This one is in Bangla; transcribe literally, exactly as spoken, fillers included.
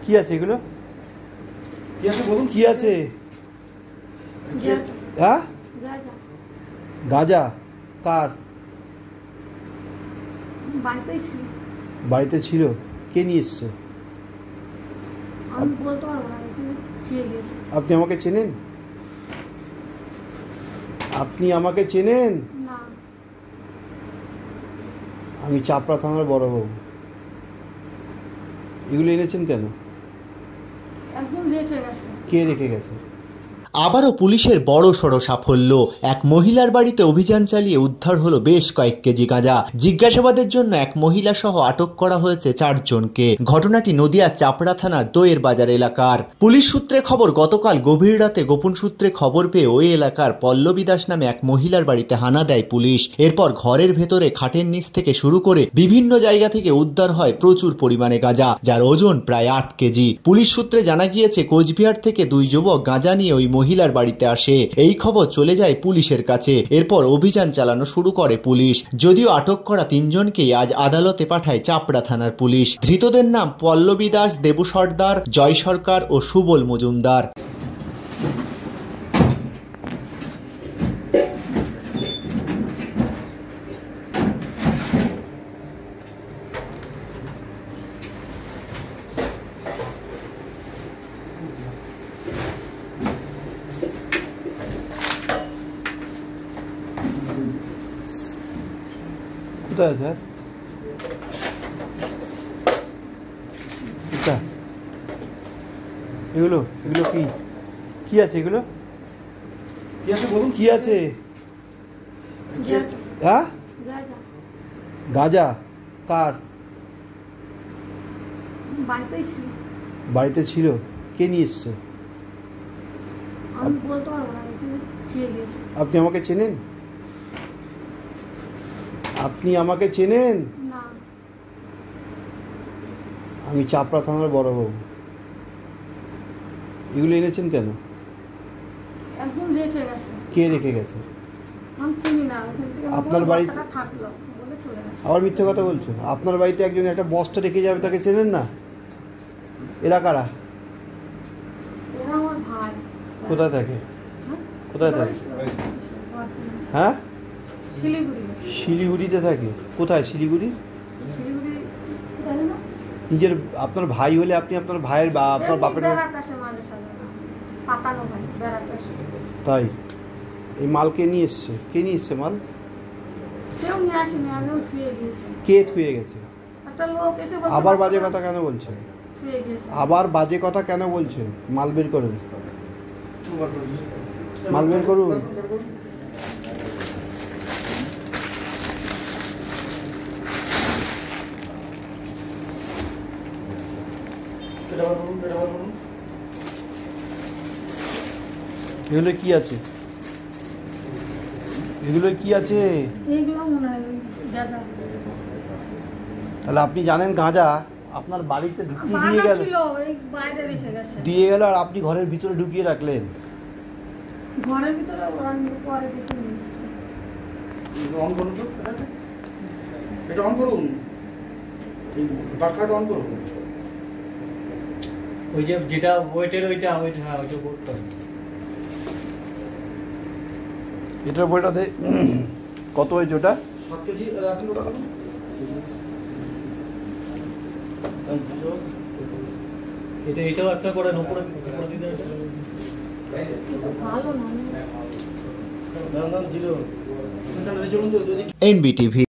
কি আছে এগুলো? কি আছে বলুন, কি আছে? হ্যাঁ, গাঁজা। কার বাড়িতে ছিল? কে নিয়ে এসছে? আপনি আমাকে চেনেন? আপনি আমাকে চেনেন? আমি চাপড়া থানার বড়বাবু। এগুলো এনেছেন কেন? কে রেখে গেছে? আবারও পুলিশের বড়সড় সাফল্য। এক মহিলার বাড়িতে অভিযান চালিয়ে উদ্ধার হলো বেশ কয়েক কেজি গাঁজা। জিজ্ঞাসাবাদের জন্য এক মহিলা সহ আটক করা হয়েছে চারজনকে। ঘটনাটি নদিয়ার চাপড়া থানার দইয়ের বাজার এলাকার। পুলিশ সূত্রে খবর, গতকাল গভীর রাতে গোপন সূত্রে খবর পেয়ে ওই এলাকার পল্লবী দাস নামে এক মহিলার বাড়িতে হানা দেয় পুলিশ। এরপর ঘরের ভেতরে খাটের নিচ থেকে শুরু করে বিভিন্ন জায়গা থেকে উদ্ধার হয় প্রচুর পরিমাণে গাঁজা, যার ওজন প্রায় আট কেজি। পুলিশ সূত্রে জানা গিয়েছে, কোচবিহার থেকে দুই যুবক গাঁজা নিয়ে ওই মহিলার বাড়িতে আসে। এই খবর চলে যায় পুলিশের কাছে। এরপর অভিযান চালানো শুরু করে পুলিশ। যদিও আটক করা তিনজনকেই আজ আদালতে পাঠায় চাপড়া থানার পুলিশ। ধৃতদের নাম পল্লবী দাস, দেবু সর্দার, জয় সরকার ও সুবল মজুমদার। কোথায় স্যার? এগুলো এগুলো কি কি আছে? এগুলো কি আছে বলুন, কি আছে? হ্যাঁ, গাঁজা। কার বাড়িতে ছিল? কে নিয়ে এসছে? আপনি আমাকে চেনেন? আপনি আমাকে চেনেন? আমি চাপড়া থানার বড়বাবু। এগুলো এনেছেন কেন? কে রেখে গেছে? আপনার বাড়িতে আবার মিথ্যে কথা বলছেন। আপনার বাড়িতে একজন একটা বস্তা রেখে যাবে, তাকে চেনেন না? এরা কারা? কোথায় থাকে? কোথায় থাকে? হ্যাঁ, শিলিগুড়িতে থাকে। কোথায় শিলিগুড়ি? নিজের আপনার ভাই হলে আপনি আপনার ভাইয়ের বা আপনার বাপের তাই এই মাল কে নিয়ে এসছে? কে নিয়ে এসছে মাল? কে থুয়ে গেছে? আবার বাজে কথা কেন বলছেন? আবার বাজে কথা কেন বলছেন? মাল বের করুন, মাল বের করুন। এগুলো কি আছে? এগুলো কি আছে? তাহলে আপনি জানেন গাঁজা আপনার বাড়িতে ঢুকিয়ে দিয়ে গেল, দিয়ে গেল আর আপনি ঘরের ভিতরে ঢুকিয়ে রাখলেন। ঘরের ভিতরে অন করুন তো, এটা অন করুন, অন করুন। ওই যে যেটা ওয়েটের ওইটা ওইটা হ্যাঁ ওইটা করতে হবে। এটার বইটাতে কত হয়েছে? ওটা সাত কেজি। এটা এটাও একটা করে উপরে দিতে ভালো না। না না জিরো। এনবিটিভি।